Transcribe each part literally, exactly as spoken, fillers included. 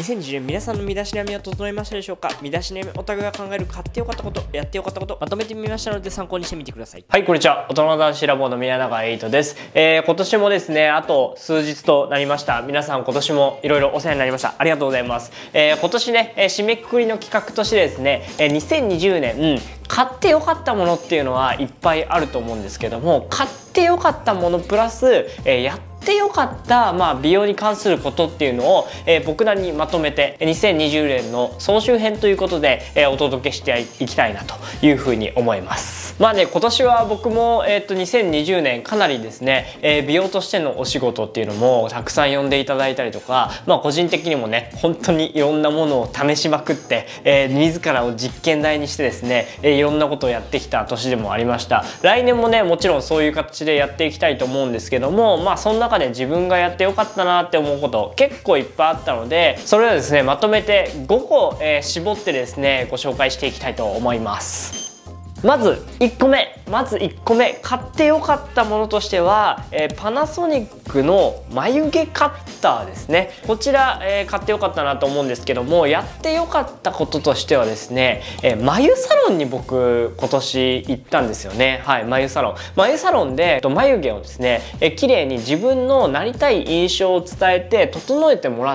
せんにじゅうねん皆さんの身だしなみは整いましたでしょうか。身だしなみオタクが考える買ってよかったこと、やってよかったこと、まとめてみましたので参考にしてみてください。はい、こんにちは。大人男子ラボの宮永エイトです。えー、今年もですね、あと数日となりました。皆さん今年もいろいろお世話になりました。ありがとうございます。えー、今年ね、えー、締めくくりの企画としてですね、えー、にせんにじゅうねん、うん、買ってよかったものっていうのはいっぱいあると思うんですけども、買ってよかったものプラス、えー、やってやってよかった、まあ、美容に関することっていうのを、えー、僕なりにまとめてにせんにじゅうねんの総集編ということで、えー、お届けしていきたいなというふうに思います。まあね、今年は僕も、えー、とにせんにじゅうねんかなりですね、えー、美容としてのお仕事っていうのもたくさん呼んでいただいたりとか、まあ、個人的にもね本当にいろんなものを試しまくって、えー、自らを実験台にしてですね、えー、いろんなことをやってきた年でもありました。来年もねもちろんそういう形でやっていきたいと思うんですけども、まあそんな中で自分がやってよかったなって思うこと結構いっぱいあったので、それをですねまとめてごこ、えー、絞ってですねご紹介していきたいと思います。まずいっこめまずいっこめ買ってよかったものとしては、えー、パナソニックの眉毛カッターですね。こちら、えー、買ってよかったなと思うんですけども、やってよかったこととしてはですね、えー、眉サロンに僕今年行ったんですよね。はい、眉サロン眉サロンで眉毛をですね、えー、綺麗に自分のなりたい印象を伝えて整えてもらって、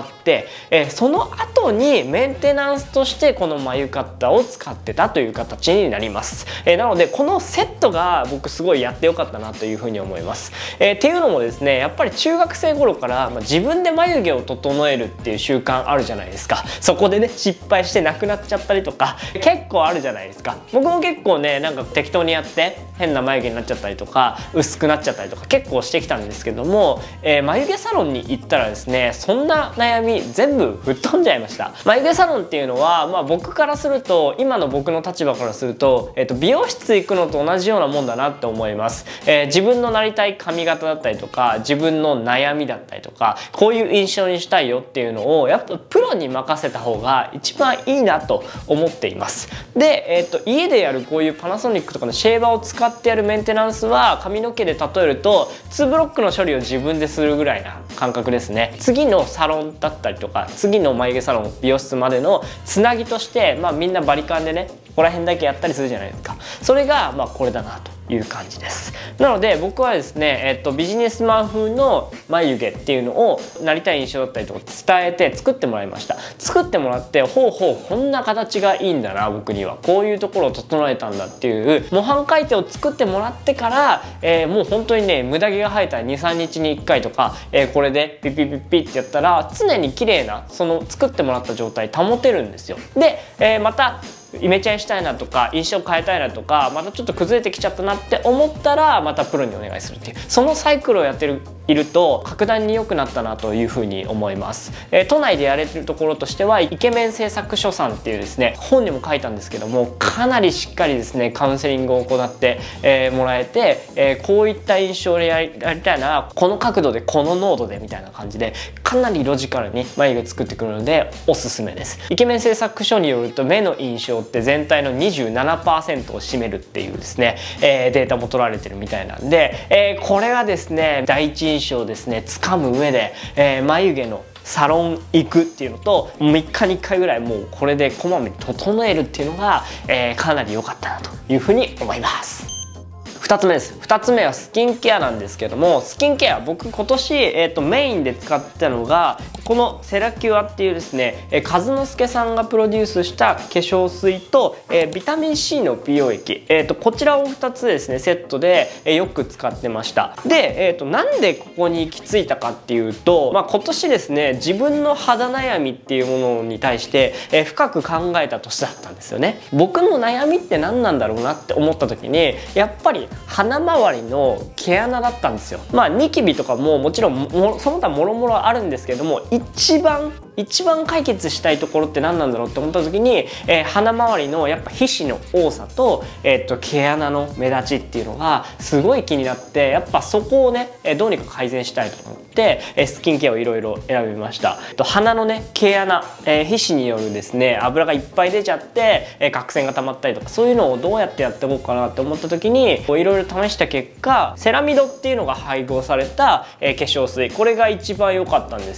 えー、その後にメンテナンスとしてこの眉カッターを使ってたという形になります。えー、なのでこのセットが僕すごいやってよかったなというふうに思います。えー、っていうのもですねやっぱり中学生頃から、まあ、自分で眉毛を整えるっていう習慣あるじゃないですか。そこでね失敗してなくなっちゃったりとか結構あるじゃないですか。僕も結構ねなんか適当にやって変な眉毛になっちゃったりとか薄くなっちゃったりとか結構してきたんですけども、えー、眉毛サロンに行ったらですねそんな悩み全部吹っ飛んじゃいました。眉毛サロンっていうのは、まあ、僕からすると今の僕の立場からすると、えーと、美容室行くのと同じようなもんだなって思います。えー、自分のなりたい髪型だったりとか自分の悩みだったりとかこういう印象にしたいよっていうのをやっぱプロに任せた方が一番いいなと思っています。で、えーと、家でやるこういうパナソニックとかのシェーバーを使ってやるメンテナンスは髪の毛で例えるとツーブロックの処理を自分でするぐらいな感覚ですね。次のサロンだったりとか次の眉毛サロン美容室までのつなぎとして、まあ、みんなバリカンでねここら辺だけやったりするじゃないですか。それがまあこれだなという感じです。なので僕はですね、えっと、ビジネスマン風の眉毛っていうのをなりたい印象だったりとか伝えて作ってもらいました。作ってもらってほうほうこんな形がいいんだな僕にはこういうところを整えたんだっていう模範解答を作ってもらってから、えー、もう本当にね無駄毛が生えたらにさんにちにいっかいとか、えー、これでピッピッピッピッってやったら常に綺麗なその作ってもらった状態保てるんですよ。で、えー、またイメチェンしたいなとか印象変えたいなとかまたちょっと崩れてきちゃったなって思ったらまたプロにお願いするっていうそのサイクルをやってるいると格段に良くなったなというふうに思います。えー、都内でやれてるところとしてはイケメン製作所さんっていうですね本にも書いたんですけどもかなりしっかりですねカウンセリングを行って、えー、もらえて、えー、こういった印象でやり、やりたいならこの角度でこの濃度でみたいな感じでかなりロジカルに眉毛作ってくるのでおすすめです。イケメン製作所によると目の印象って全体の にじゅうななパーセント を占めるっていうですね、えー、データも取られてるみたいなんで、えー、これがですね第一印象をですね掴む上で、えー、眉毛のサロン行くっていうのとみっかにいっかいぐらいもうこれでこまめに整えるっていうのが、えー、かなり良かったなというふうに思います。ふたつめです。ふたつめはスキンケアなんですけどもスキンケア僕今年、えー、とメインで使ってたのがこのセラキュアっていうですね、えー、和之助さんがプロデュースした化粧水と、えー、ビタミン C の美容液、えー、とこちらをふたつですねセットで、えー、よく使ってました。で、えー、となんでここに行き着いたかっていうと、まあ、今年ですね自分の肌悩みっていうものに対して、えー、深く考えた年だったんですよね。僕の悩みって何なんだろうなって思った時にやっぱり鼻周りの毛穴だったんですよ。まあニキビとかももちろんもその他もろもろあるんですけども一番一番解決したいところって何なんだろうって思った時に、えー、鼻周りのやっぱ皮脂の多さと、えー、っと毛穴の目立ちっていうのがすごい気になってやっぱそこをね、えー、どうにか改善したいと思って、えー、スキンケアをいろいろ選びました。と鼻のね毛穴、えー、皮脂によるですね油がいっぱい出ちゃって、えー、角栓が溜まったりとかそういうのをどうやってやっていこうかなって思った時にいろいろ試した結果セラミドっていうのが配合された、えー、化粧水これが一番良かったんですよ。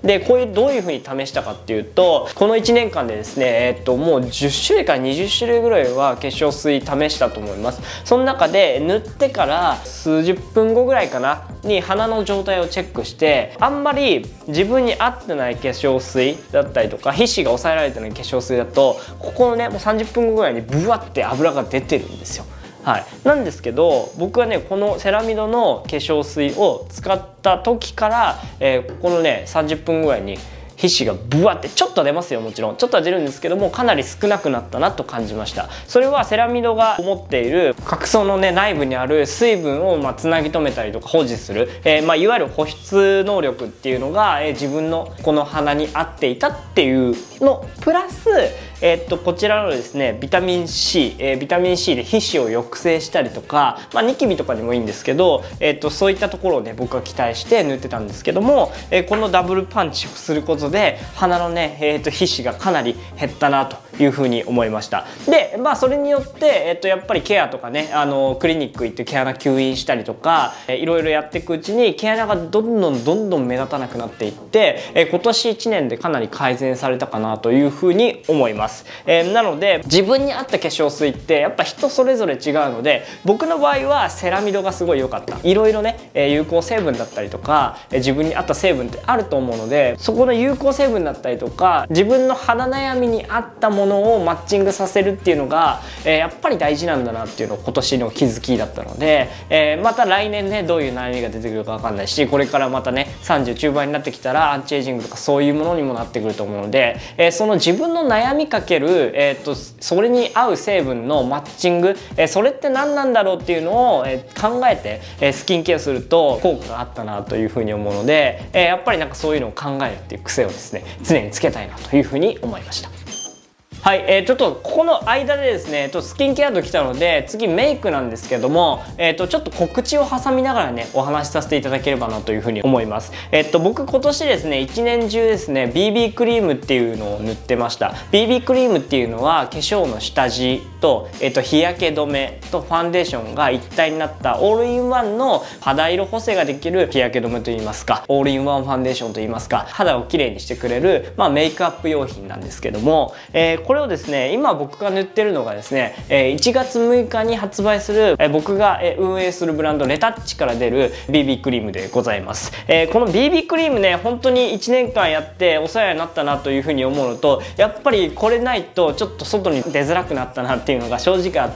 でこういうどういう風に試したかっていうと、このいちねんかんでですね、えっともうじゅっしゅるいからにじゅっしゅるいぐらいは化粧水試したと思います。その中で塗ってから数十分後ぐらいかなに鼻の状態をチェックして、あんまり自分に合ってない化粧水だったりとか皮脂が抑えられてない化粧水だと、ここのねもうさんじゅっぷんごぐらいにブワッて油が出てるんですよ。はい、なんですけど僕はねこのセラミドの化粧水を使った時から、えー、ここのねさんじゅっぷんぐらいに皮脂がブワってちょっと出ますよ、もちろんちょっとは出るんですけども、かなり少なくなったなと感じました。それはセラミドが持っている角層のね内部にある水分をまあつなぎ止めたりとか保持する、えー、まあいわゆる保湿能力っていうのが、えー、自分のこの鼻に合っていたっていうのプラス、えー、っとこちらのですねビタミン C、えー、ビタミン C で皮脂を抑制したりとか、まあ、ニキビとかにもいいんですけど、えー、っとそういったところをね僕は期待して塗ってたんですけども、えー、このダブルパンチをすることで鼻のね、えー、と皮脂がかなり減ったなというふうに思いました。でまあそれによって、えー、とやっぱりケアとかね、あのクリニック行って毛穴吸引したりとか、えー、いろいろやっていくうちに毛穴がどんどんどんどん目立たなくなっていって、えー、今年いちねんでかなり改善されたかなというふうに思います。えー、なので自分に合った化粧水ってやっぱ人それぞれ違うので、僕の場合はセラミドがすごい良かった。いろいろね、えー、有効成分だったりとか、えー、自分に合った成分ってあると思うので、そこの有効成分だったりとか自分の肌悩みに合ったものをマッチングさせるっていうのが、えー、やっぱり大事なんだなっていうのを今年の気づきだったので、えー、また来年ねどういう悩みが出てくるか分かんないし、これからまたねさんじゅう中盤になってきたらアンチエイジングとかそういうものにもなってくると思うので、えー、その自分の悩みかける、えー、とそれに合う成分のマッチング、えー、それって何なんだろうっていうのを、えー、考えて、えー、スキンケアすると効果があったなというふうに思うので、えー、やっぱりなんかそういうのを考えるっていう癖をですね常につけたいなというふうに思いました。はい、えー、ちょっとここの間でですねとスキンケアときたので、次メイクなんですけども、えー、とちょっと告知を挟みながらねお話しさせていただければなというふうに思います。えっと僕今年ですね一年中ですね ビービー クリームっていうのを塗ってました。 ビービー クリームっていうのは化粧の下地と、えー、と日焼け止めとファンデーションが一体になったオールインワンの肌色補正ができる日焼け止めといいますか、オールインワンファンデーションといいますか、肌をきれいにしてくれる、まあ、メイクアップ用品なんですけども、えー、これこれをですね今僕が塗ってるのがですねいちがつむいかに発売する僕が運営するブランドレタッチから出る ビービー クリームでございます。この ビービー クリームね本当にいちねんかんやってお世話になったなというふうに思うのと、やっぱりこれないとちょっと外に出づらくなったなっていうのが正直あって、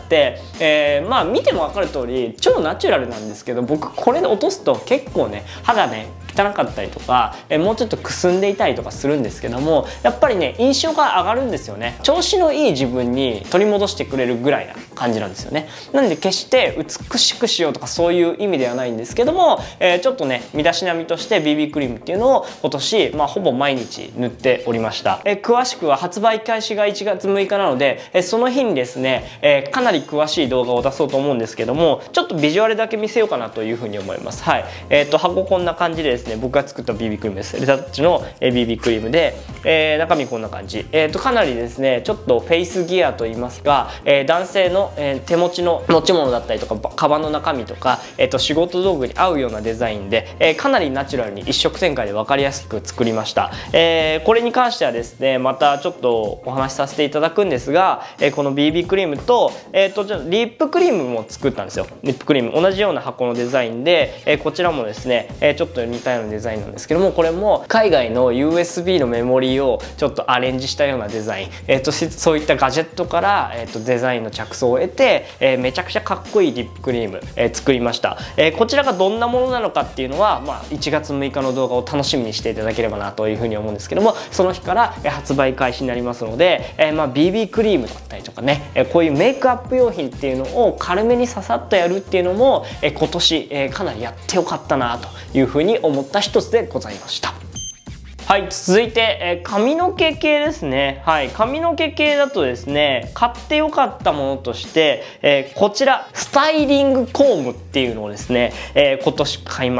えー、まあ見ても分かる通り超ナチュラルなんですけど、僕これで落とすと結構ね肌ね汚かったりとか、えもうちょっとくすんでいたりとかするんですけども、やっぱりね印象が上がるんですよね。調子のいい自分に取り戻してくれるぐらいな感じなんですよね。なんで決して美しくしようとかそういう意味ではないんですけども、えー、ちょっとね身だしなみとして ビービー クリームっていうのを今年、まあ、ほぼ毎日塗っておりました。えー、詳しくは発売開始がいちがつむいかなので、えー、その日にですね、えー、かなり詳しい動画を出そうと思うんですけども、ちょっとビジュアルだけ見せようかなというふうに思います。はい、えっと箱こんな感じでですね僕が作った ビービー クリームです。レタッチの ビービー クリームで、えー、中身こんな感じ。えっとかなりですねちょっとフェイスギアといいますか、えー、男性の、えー、手持ちの持ち物だったりとかカバンの中身とか、えー、と仕事道具に合うようなデザインで、えー、かなりナチュラルに一色展開で分かりやすく作りました。えー、これに関してはですねまたちょっとお話しさせていただくんですが、えー、この ビービー クリームと,、えー、とじゃリップクリームも作ったんですよ。リップクリーム同じような箱のデザインで、えー、こちらもですね、えー、ちょっと似たようなデザインなんですけども、これも海外の ユーエスビー のメモリーをちょっとアレンジしたようなデザイン、えー、とそういったガジェットから、えー、とデザインの着想を得て、えー、めちゃくちゃかっこいいリップクリーム、えー、作りました。えー、こちらがどんなものなのかっていうのは、まあ、いちがつむいかの動画を楽しみにしていただければなというふうに思うんですけども、その日から発売開始になりますので、えー、まあ ビービー クリームだったりとかね、えー、こういうメイクアップ用品っていうのを軽めにささっとやるっていうのも、えー、今年、えー、かなりやってよかったなというふうに思った一つでございました。はい、続いて、えー、髪の毛系ですね。はい、髪の毛系だとですね買ってよかったものとして、えー、こちらスタイリングコームっていうのをですね、えー、今年買いました。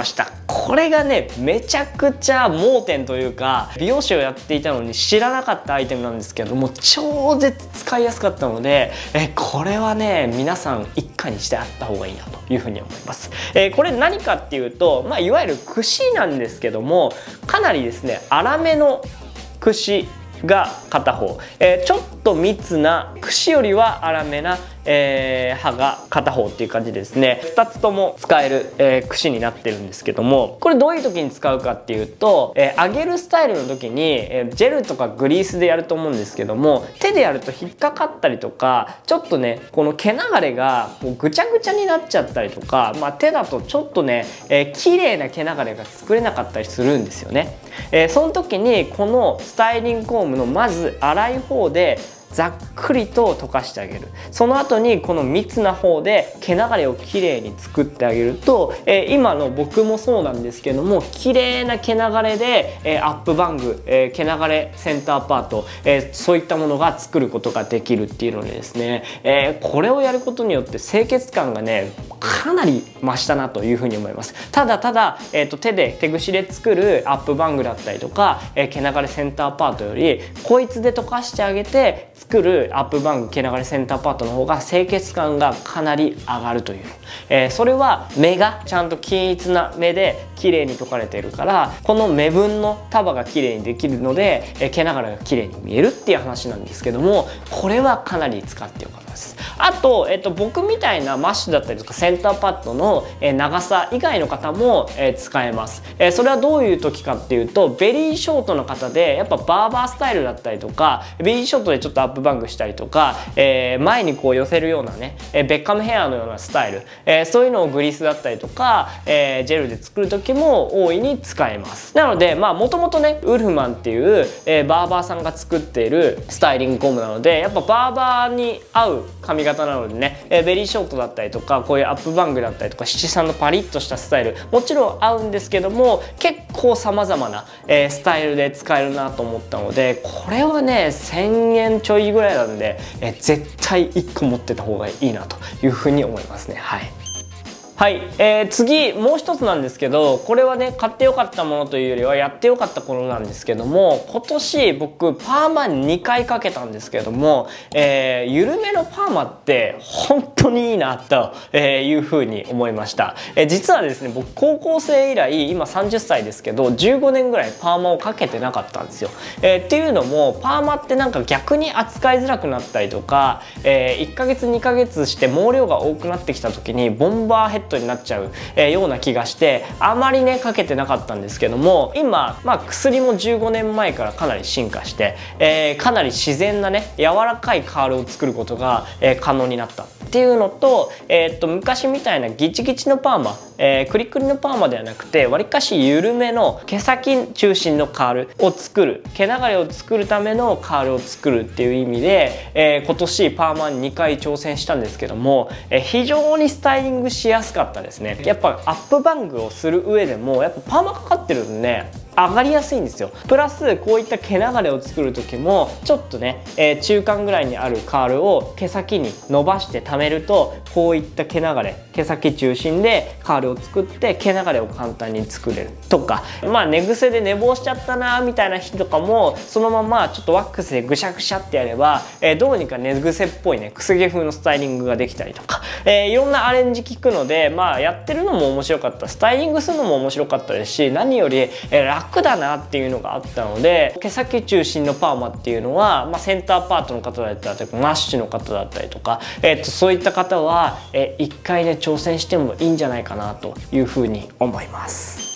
これがねめちゃくちゃ盲点というか、美容師をやっていたのに知らなかったアイテムなんですけども、超絶使いやすかったので、えこれはね皆さん一家にしてあった方がいいなというふうに思います。えー、これ何かっていうと、まあ、いわゆる櫛なんですけども、かなりですね粗めの櫛が片方、えー、ちょっと密な櫛よりは粗めな、えー、刃が片方っていう感じでですね、ふたつとも使える、えー、櫛になってるんですけども、これどういう時に使うかっていうと、えー、揚げるスタイルの時に、えー、ジェルとかグリースでやると思うんですけども、手でやると引っかかったりとか、ちょっとねこの毛流れがこうぐちゃぐちゃになっちゃったりとか、まあ、手だとちょっとね、えー、綺麗な毛流れが作れなかったりするんですよね。えー、その時にこのスタイリングコームのまず粗い方でざっくりと溶かしてあげる。その後にこの密な方で毛流れをきれいに作ってあげると、えー、今の僕もそうなんですけども、綺麗な毛流れで、えー、アップバング、えー、毛流れセンターパート、えー、そういったものが作ることができるっていうのでですね、えー、これをやることによって清潔感がねかなり増したなというふうに思います。ただただ、えー、と手で手ぐしで作るアップバングだったりとか、えー、毛流れセンターパートよりこいつで溶かしてあげて作るアップバング毛流れセンターパートの方が清潔感がかなり上がるという、えー、それは目がちゃんと均一な目で綺麗に溶かれているから、この目分の束が綺麗にできるので、えー、毛流れが綺麗に見えるっていう話なんですけども、これはかなり使ってよかったです。あと、えっと、僕みたいなマッシュだったりとかセンターパッドの長さ以外の方も使えます。それはどういう時かっていうと、ベリーショートの方でやっぱバーバースタイルだったりとか、ベリーショートでちょっとアップバングしたりとか、えー、前にこう寄せるようなねベッカムヘアのようなスタイル、えー、そういうのをグリースだったりとか、えー、ジェルで作る時も大いに使えます。なのでまあもともとねウルフマンっていう、えー、バーバーさんが作っているスタイリングコムなので、やっぱバーバーに合う髪型なのでね、えー、ベリーショートだったりとかこういうアップバングだったりとか七三のパリッとしたスタイルもちろん合うんですけども、結構さまざまな、えー、スタイルで使えるなと思ったので、これはねせんえんちょいぐらいなんで、えー、絶対いっこ持ってた方がいいなというふうに思いますね。はいはい、えー、次もう一つなんですけど、これはね買ってよかったものというよりはやってよかったものなんですけども、今年僕パーマにかいかけたんですけども、えー、緩めのパーマって本当にいいなというふうに思いました。えー、実はですね僕高校生以来今さんじゅっさいですけどじゅうごねんぐらいパーマをかけてなかったんですよ。えー、っていうのもパーマってなんか逆に扱いづらくなったりとか、えー、いっかげつにかげつして毛量が多くなってきた時にボンバーヘッドになっちゃう、えー、ような気がしてあまりねかけてなかったんですけども、今、まあ、薬もじゅうごねんまえからかなり進化して、えー、かなり自然なね柔らかいカールを作ることが、えー、可能になったっていうのと、えー、っと昔みたいなギチギチのパーマ、えー、クリクリのパーマではなくてわりかし緩めの毛先中心のカールを作る、毛流れを作るためのカールを作るっていう意味で、えー、今年パーマににかい挑戦したんですけども、えー、非常にスタイリングしやすかったですね。やっぱアップバングをする上でもやっぱパーマかかってるんでね上がりやすいんですよ。プラスこういった毛流れを作る時もちょっとね、えー、中間ぐらいにあるカールを毛先に伸ばして溜めると、こういった毛流れ毛先中心でカールを作って毛流れを簡単に作れるとか、まあ寝癖で寝坊しちゃったなみたいな人とかもそのままちょっとワックスでぐしゃぐしゃってやれば、えー、どうにか寝癖っぽいねくす毛風のスタイリングができたりとか、えー、いろんなアレンジ効くので、まあやってるのも面白かった、スタイリングするのも面白かったですし、何より、えー、楽だなっていうのがあったので、毛先中心のパーマっていうのは、まあ、センターパートの方だったりとかマッシュの方だったりとか、えー、とそういった方は、えー、いっかいね挑戦してもいいんじゃないかなというふうに思います。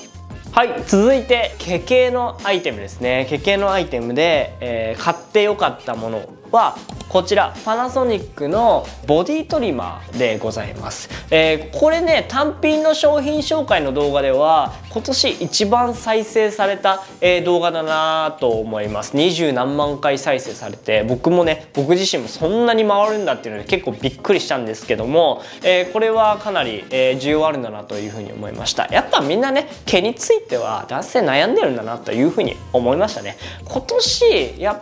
はい、続いて毛系のアイテムですね。毛系のアイテムで、えー、買ってよかったものはこちらパナソニックのボディトリマーでございます。えー、これね単品の商品紹介の動画では今年一番再生された、えー、動画だなと思います。にじゅうなんまんかい再生されて、僕もね僕自身もそんなに回るんだっていうので結構びっくりしたんですけども、えー、これはかなり、えー、需要あるんだなというふうに思いました。やっぱみんなね毛については男性悩んでるんだなというふうに思いましたね。今年やっぱり、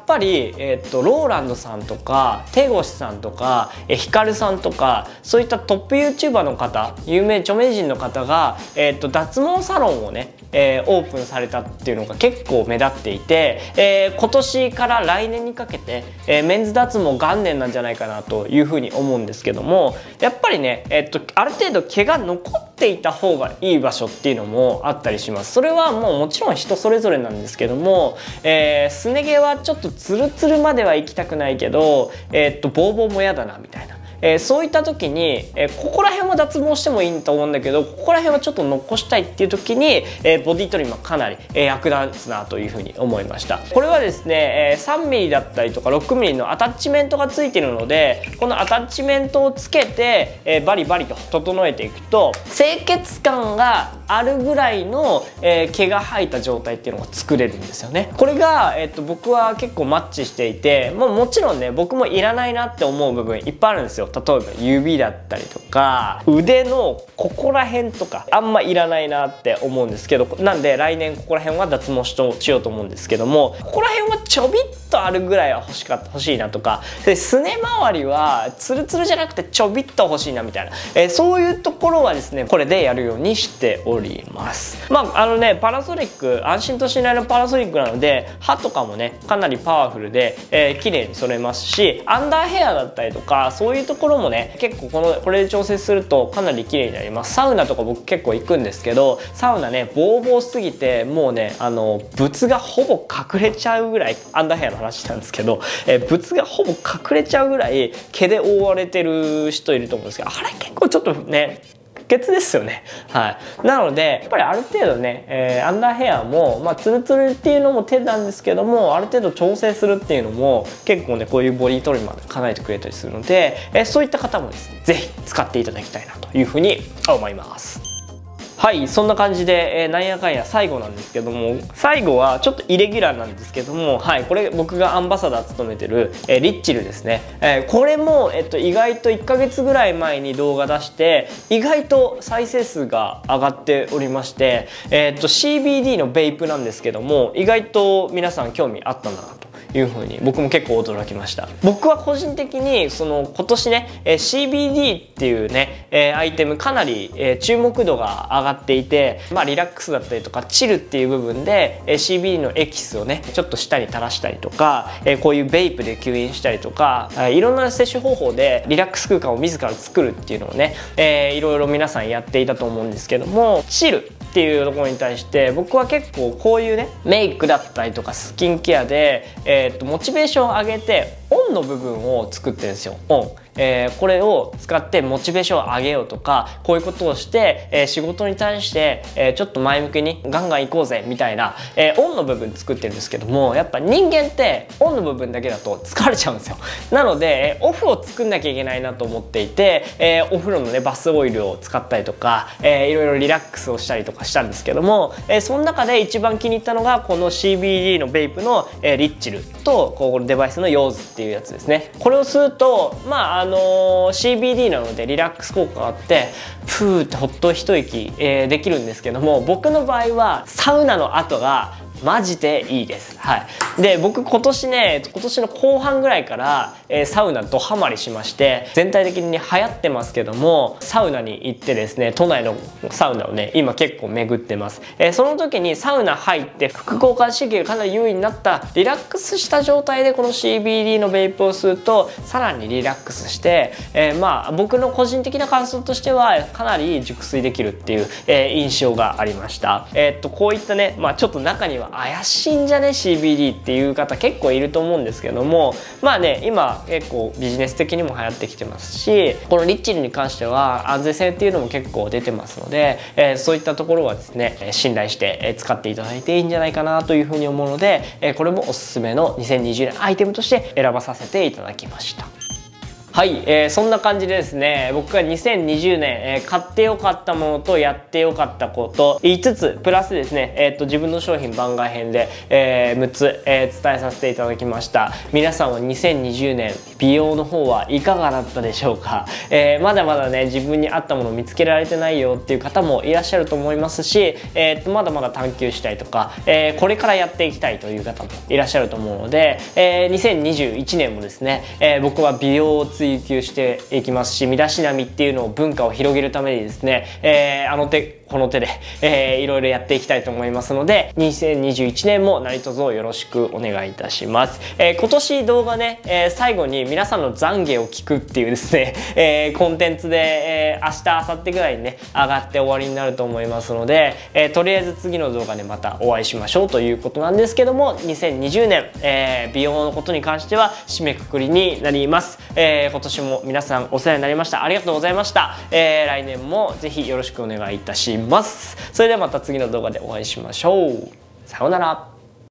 り、えー、っとローランドさんとか手越さんとかえヒカルさんとかそういったトップ ユーチューバー の方、有名著名人の方が、えー、っと脱毛サロンをね、えー、オープンされたっていうのが結構目立っていて、えー、今年から来年にかけて、えー、メンズ脱毛元年なんじゃないかなというふうに思うんですけども、やっぱりね、えー、っとある程度毛が残っていた方がいい場所っていうのもあったりします。それはもうもちろん人それぞれなんですけども、えー、すね毛はちょっとツルツルまでは行きたくないけど、えー、っとボーボーも嫌だなみたいな。えー、そういった時に、えー、ここら辺も脱毛してもいいと思うんだけど、ここら辺はちょっと残したいっていう時に、えー、ボディトリマーかなり、えー、役立つなというふうに思いました。これはですね、えー、さんミリだったりとかろくミリのアタッチメントがついているので、このアタッチメントをつけて、えー、バリバリと整えていくと清潔感があるぐらいの、えー、毛が生えた状態っていうのが作れるんですよね。これが、えー、っと僕は結構マッチしていて、もうもちろんね僕もいらないなって思う部分いっぱいあるんですよ。例えば指だったりとか腕のここら辺とかあんまいらないなって思うんですけど、なんで来年ここら辺は脱毛しようと思うんですけども、ここら辺はちょびっとあるぐらいは欲しかった欲しいなとか、ですね周りはツルツルじゃなくてちょびっと欲しいなみたいな、えー、そういうところはですねこれでやるようにしております。まああのねパラソニック、安心と信頼のパラソニックなので歯とかもねかなりパワフルで、えー、綺麗に剃れますし、アンダーヘアだったりとかそういうところもね結構このこれで調整するとかなり綺麗になります。サウナとか僕結構行くんですけど、サウナねボーボーすぎてもうねあの物がほぼ隠れちゃうぐらい、アンダーヘアの話なんですけど、えー、物がほぼ隠れちゃうぐらい毛で覆われてる人いると思うんですけど、あれ結構ちょっとね不潔ですよね。はい。なのでやっぱりある程度ね、えー、アンダーヘアもまあツルツルっていうのも手なんですけども、ある程度調整するっていうのも結構ねこういうボディトリマーで叶えてくれたりするので、えー、そういった方もですね是非使っていただきたいなというふうに思います。はい、そんな感じで、えー、なんやかんや最後なんですけども、最後はちょっとイレギュラーなんですけども、はい、これ僕がアンバサダー務めてる、えー、リッチルですね。えー、これも、えっと、意外といっかげつぐらい前に動画出して意外と再生数が上がっておりまして、えー、っと シービーディー のベイプなんですけども、意外と皆さん興味あったんだなという風に僕も結構驚きました。僕は個人的にその今年ね シービーディー っていうねアイテムかなり注目度が上がっていて、まあリラックスだったりとかチルっていう部分で シービーディー のエキスをねちょっと舌に垂らしたりとか、こういうベイプで吸引したりとか、いろんな摂取方法でリラックス空間を自ら作るっていうのをね、いろいろ皆さんやっていたと思うんですけども、チルっていうところに対して僕は結構こういうねメイクだったりとかスキンケアで、えー、っとモチベーションを上げてオンの部分を作ってるんですよ。オン、えー、これを使ってモチベーションを上げようとか、こういうことをして、えー、仕事に対して、えー、ちょっと前向きにガンガン行こうぜみたいな、えー、オンの部分作ってるんですけども、やっぱ人間ってオンの部分だけだと疲れちゃうんですよ。なのでオフを作んなきゃいけないなと思っていて、えー、お風呂のねバスオイルを使ったりとか、えー、いろいろリラックスをしたりとかしたんですけども、えー、その中で一番気に入ったのがこの シービーディー のベイプの、えー、リッチルとこのデバイスのヨーズっていうやつですね。これを吸うとまああのー、シービーディー なのでリラックス効果があってふーってほっと一息、えー、できるんですけども、僕の場合はサウナの後がマジでいいです。はい。で、僕今年ね、今年の後半ぐらいから、えー、サウナドハマりしまして、全体的に、ね、流行ってますけども、サウナに行ってですね、都内のサウナをね、今結構巡ってます。えー、その時にサウナ入って副交感神経がかなり優位になったリラックスした状態でこの シービーディー のベイプを吸うと、さらにリラックスして、えー、まあ僕の個人的な感想としてはかなり熟睡できるっていう、えー、印象がありました。えー、っとこういったね、まあちょっと中には怪しいんじゃね シービーディー っていう方結構いると思うんですけども、まあね今結構ビジネス的にも流行ってきてますし、このリッチルに関しては安全性っていうのも結構出てますので、えー、そういったところはですね信頼して使っていただいていいんじゃないかなというふうに思うので、これもおすすめのにせんにじゅうねんアイテムとして選ばさせていただきました。 はい、えー、そんな感じでですね、僕がにせんにじゅうねん、えー、買ってよかったものとやってよかったこといつつプラスですね、えー、と自分の商品番外編で、えー、むっつ、えー、伝えさせていただきました。皆さんはにせんにじゅうねん美容の方はいかがだったでしょうか。えー、まだまだね自分に合ったものを見つけられてないよっていう方もいらっしゃると思いますし、えー、とまだまだ探求したいとか、えー、これからやっていきたいという方もいらっしゃると思うので、えー、にせんにじゅういちねんもですね、えー、僕は美容を追求していきますし、身だしなみっていうのを文化を広げるためにですね、えー、あの手この手で、えー、いろいろやっていきたいと思いますので、にせんにじゅういちねんも何卒よろしくお願いいたします。えー、今年動画ね、えー、最後に皆さんの懺悔を聞くっていうですね、えー、コンテンツで、えー、明日明後日ぐらいにね上がって終わりになると思いますので、えー、とりあえず次の動画でまたお会いしましょうということなんですけども、にせんにじゅうねん、えー、美容のことに関しては締めくくりになります。えー、今年も皆さんお世話になりました。ありがとうございました。えー、来年もぜひよろしくお願いいたします。それではまた次の動画でお会いしましょう。さようなら。